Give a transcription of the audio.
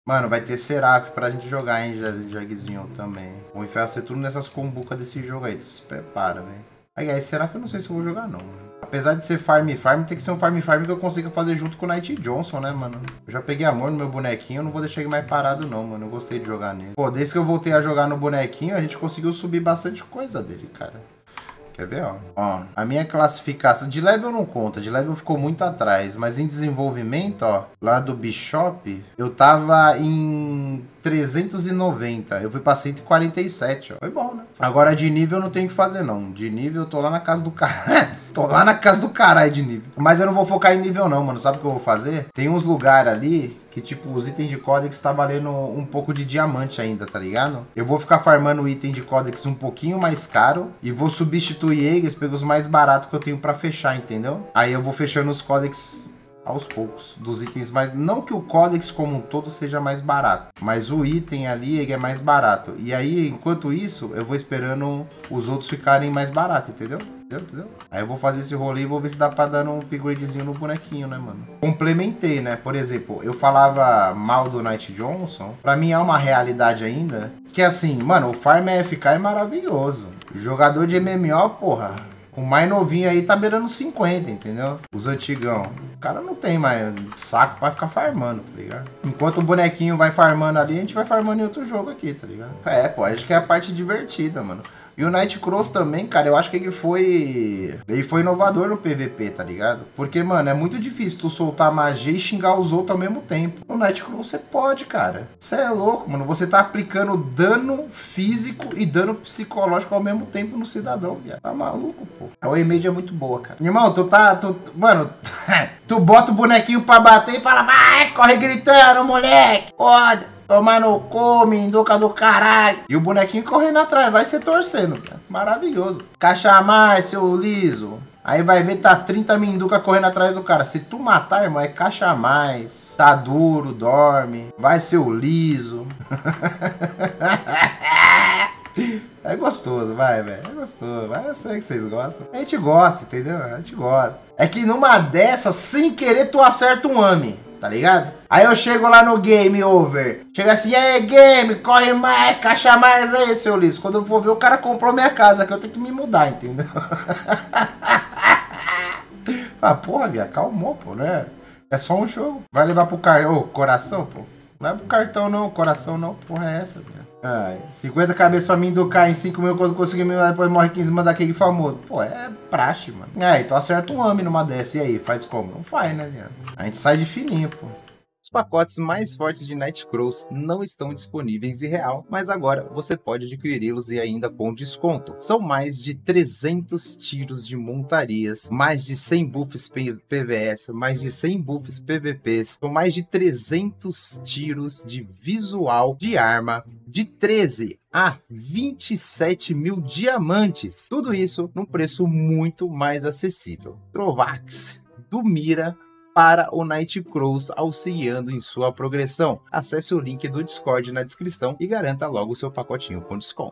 Mano, vai ter Seraph pra gente jogar, hein, Jagzinho também. Vou enfiar você tudo nessas combucas desse jogo aí. Tu se prepara, velho. Aí, Seraph eu não sei se eu vou jogar, não, mano. Apesar de ser farm, tem que ser um farm que eu consiga fazer junto com o Knight Johnson, né, mano? Eu já peguei amor no meu bonequinho, eu não vou deixar ele mais parado, não, mano. Eu gostei de jogar nele. Pô, desde que eu voltei a jogar no bonequinho, a gente conseguiu subir bastante coisa dele, cara. Quer ver, ó? Ó, a minha classificação... De level não conta, de level ficou muito atrás. Mas em desenvolvimento, ó, lá do Bishop, eu tava em 390. Eu fui pra 147, ó. Foi bom, né? Agora de nível eu não tenho o que fazer, não. De nível eu tô lá na casa do cara. Tô lá na casa do caralho de nível. Mas eu não vou focar em nível, não, mano. Sabe o que eu vou fazer? Tem uns lugares ali... que, tipo, os itens de Codex tá valendo um pouco de diamante ainda, tá ligado? Eu vou ficar farmando o item de Codex um pouquinho mais caro e vou substituir eles pelos mais baratos que eu tenho pra fechar, entendeu? Aí eu vou fechando os Codex aos poucos, dos itens mais... Não que o Codex como um todo seja mais barato, mas o item ali, ele é mais barato. E aí, enquanto isso, eu vou esperando os outros ficarem mais baratos, entendeu? Entendeu? Aí eu vou fazer esse rolê e vou ver se dá pra dar um upgradezinho no bonequinho, né, mano? Complementei, né? Por exemplo, eu falava mal do Knight Johnson. Pra mim é uma realidade ainda. Que assim, mano, o Farm FK é maravilhoso. Jogador de MMO, porra. O mais novinho aí tá beirando 50, entendeu? Os antigão. O cara não tem mais saco pra ficar farmando, tá ligado? Enquanto o bonequinho vai farmando ali, a gente vai farmando em outro jogo aqui, tá ligado? É, pô, acho que é a parte divertida, mano. E o Nightcross também, cara, eu acho que ele foi inovador no PVP, tá ligado? Porque, mano, é muito difícil tu soltar magia e xingar os outros ao mesmo tempo. No Nightcross você pode, cara. Você é louco, mano. Você tá aplicando dano físico e dano psicológico ao mesmo tempo no cidadão, viado. Tá maluco, pô. A Waymaid é muito boa, cara. Irmão, mano, tu bota o bonequinho pra bater e fala, vai, corre gritando, moleque. Pode. Tomar no cu, minduca do caralho. E o bonequinho correndo atrás, lá e você torcendo, cara. Maravilhoso. Caixa mais, seu liso. Aí vai ver, tá 30 minduca correndo atrás do cara. Se tu matar, irmão, é caixa mais. Tá duro, dorme. Vai, seu liso. É gostoso, vai, velho. É gostoso. Vai, eu sei que vocês gostam. A gente gosta, entendeu? A gente gosta. É que numa dessas, sem querer, tu acerta um AMI. Tá ligado? Aí eu chego lá no Game Over. Chega assim, aí game, corre mais, caixa mais aí, seu liso. Quando eu for ver, o cara comprou minha casa, que eu tenho que me mudar, entendeu? Ah, porra, viado, calmou, pô, né? É só um jogo. Vai levar pro coração, pô. Não é pro cartão não, coração não, porra é essa, viado? Ai, 50 cabeças pra mim educar em 5 mil quando conseguir me depois morre 15 mandar aquele famoso. Pô, é praxe, mano. É, então acerta um AMI numa dessa. E aí, faz como? Não faz, né, viado? A gente sai de fininho, pô. Os pacotes mais fortes de Nightcross não estão disponíveis em real, mas agora você pode adquiri-los e ainda com desconto. São mais de 300 tiros de montarias, mais de 100 buffs PVS, mais de 100 buffs PVPs, com mais de 300 tiros de visual de arma, de 13 a 27 mil diamantes. Tudo isso num preço muito mais acessível. Trovax, do Mira para o Nightcross, auxiliando em sua progressão. Acesse o link do Discord na descrição e garanta logo o seu pacotinho com desconto.